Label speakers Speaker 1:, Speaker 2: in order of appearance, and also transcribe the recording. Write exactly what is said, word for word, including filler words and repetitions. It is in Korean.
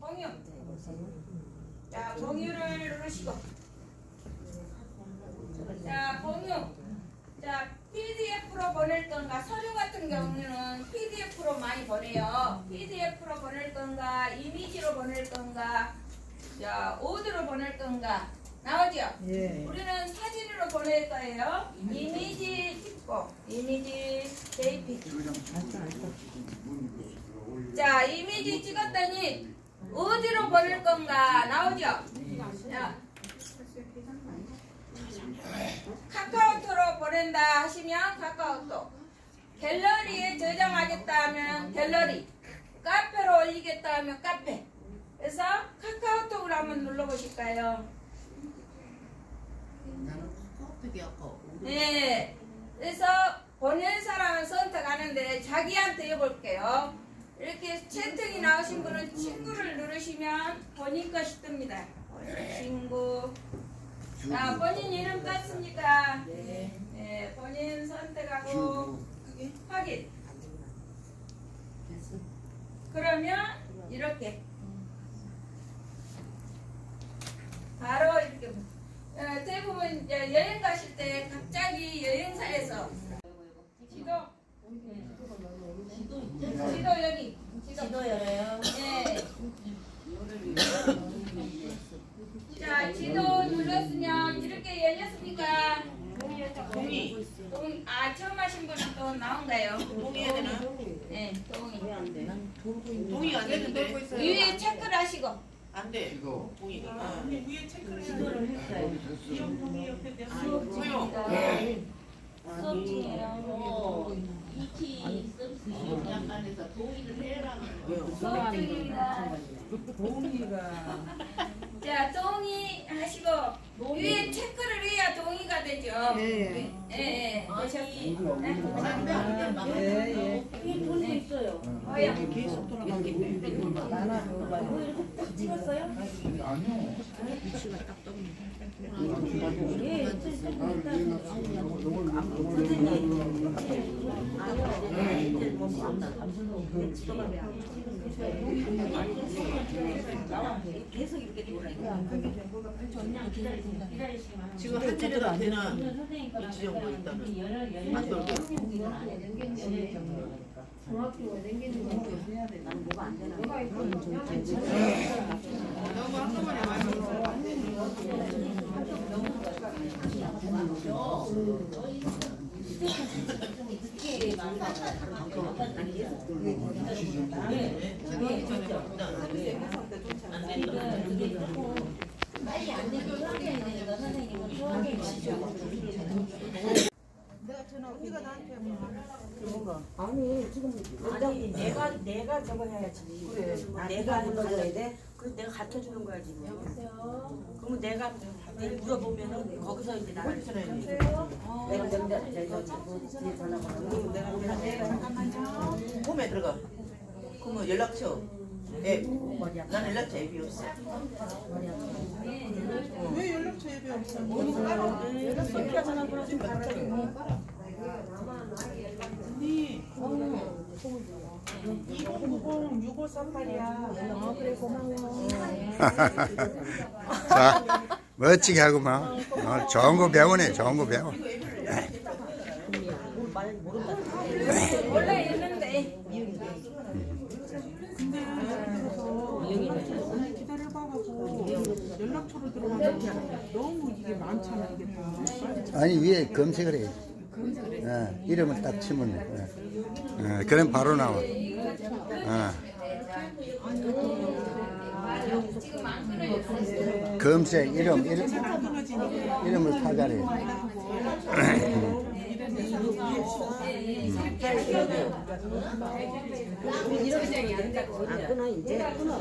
Speaker 1: 공유. 자, 공유를 누르시고. 자, 공유. 자, 피디에프로 보낼 건가? 서류 같은 경우는 피디에프로 많이 보내요. 피디에프로 보낼 건가? 이미지로 보낼 건가? 자, 오드로 보낼 건가? 나오죠?
Speaker 2: 예.
Speaker 1: 우리는 사진으로 보낼 거예요. 이미지 찍고, 이미지 제이피지. 자, 이미지 찍었더니 어디로 보낼 건가? 나오죠? 자, 카카오톡으로 보낸다 하시면 카카오톡, 갤러리에 저장하겠다 하면 갤러리, 카페로 올리겠다 하면 카페. 그래서 카카오톡으로 한번 눌러보실까요? 네. 그래서 보낸 사람을 선택하는데 자기한테 해볼게요. 이렇게 채팅이 나오신 분은 친구를 누르시면 본인 것이 뜹니다. 친구. 자, 본인 이름 떴습니까? 네. 네, 본인 선택하고 확인. 그러면 이렇게 바로 이렇게 어, 대부분 이제 여행 가실 때 갑자기 여행사에서 지도 지도 여기 지도,
Speaker 3: 지도 열어요.
Speaker 1: 네. 자, 지도 눌렀으면 이렇게 열렸습니까?
Speaker 3: 동의.
Speaker 1: 동, 아, 처음 하신 분은 또 나온가요?
Speaker 3: 동의해야 되나?
Speaker 1: 네, 동의.
Speaker 3: 동의 안 되는데.
Speaker 1: 위에 체크를 하시고.
Speaker 3: 안 돼. 동의가. 아,
Speaker 4: 위에 체크를 해서 이용 동의 옆에 대한
Speaker 3: 소용.
Speaker 1: 수업중이에요.
Speaker 5: 이티 서비스 이용약관에서 동의를 해라는
Speaker 1: 수업중입니다.
Speaker 2: 동의가
Speaker 1: 자, 동의 하시고 위에 체크를 해야 동의가 되죠.
Speaker 2: 예.
Speaker 1: 예, 예. 되셨어요.
Speaker 2: 예예.
Speaker 5: 돈이 있어요.
Speaker 1: 어여.
Speaker 3: 계속 돌아가겠네.
Speaker 5: 찍었어요?
Speaker 6: 아니요.
Speaker 5: 예, 계속 이렇게 돌아요.
Speaker 3: 지금 한 자리도 안 되나? 이 지정도 있다는. 안 돌고.
Speaker 5: 중학교 냉기는 거 해야 돼. 나는 뭐가 안 되나? 뭐가 있고
Speaker 3: 너무 한꺼번에 많이 안 되는
Speaker 5: 빨리 안 되고 수학여행이 되니까 선생님은 수학여행 시죠.
Speaker 2: 내가 전화 우리가 나한테
Speaker 7: 아니 지금
Speaker 5: 아니 내가 내가 저거 해야지.
Speaker 7: 그래
Speaker 5: 아,
Speaker 7: 내가 하는 거 해야 돼?
Speaker 5: 그 내가 가르쳐 주는 거야 지금.
Speaker 1: 여보세요.
Speaker 5: 그러면 내가 내가 물어보면은 거기서 이제 나를
Speaker 1: 여보세요.
Speaker 7: 내가 내가 내가 뒤에 전화 걸어
Speaker 5: 내가 내가 내가 잠깐만요.
Speaker 3: 홈에 들어가. 그러면 연락처 앱. 난 연락처 앱이 없어.
Speaker 4: 왜 연락처 앱이 없어?
Speaker 5: 연락처 전화 걸어주면 갑자기
Speaker 4: 언니 이공구공 육오삼팔이야. 아 그래 고마워.
Speaker 6: 자, 멋지게 하고만. 어, 좋은 거 배우네, 좋은 거 배워.
Speaker 1: 원래 있는데.
Speaker 4: 근데 기다려봐가지고 연락처로 들어가면 너무 이게 많잖아 이게 다.
Speaker 6: 아니, 위에 검색을 해. 어, 이름을 딱 치면 돼. 어, 어, 그럼 바로 나와. 어. 검색, 이름, 이름, 이름을 타자래.
Speaker 7: 안 끊어 이제 끊어